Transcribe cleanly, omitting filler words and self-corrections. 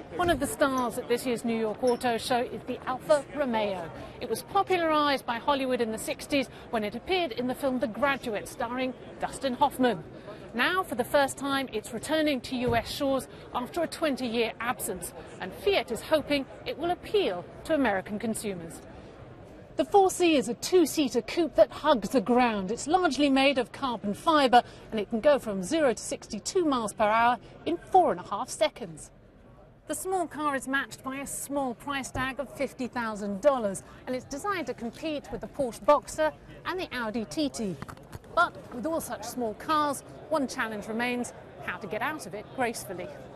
One of the stars at this year's New York Auto Show is the Alfa Romeo. It was popularised by Hollywood in the 60s when it appeared in the film The Graduate, starring Dustin Hoffman. Now, for the first time, it's returning to US shores after a 20-year absence, and Fiat is hoping it will appeal to American consumers. The 4C is a two-seater coupe that hugs the ground. It's largely made of carbon fibre and it can go from 0 to 62 miles per hour in 4.5 seconds. The small car is matched by a small price tag of $50,000 and it's designed to compete with the Porsche Boxster and the Audi TT. But with all such small cars, one challenge remains: how to get out of it gracefully.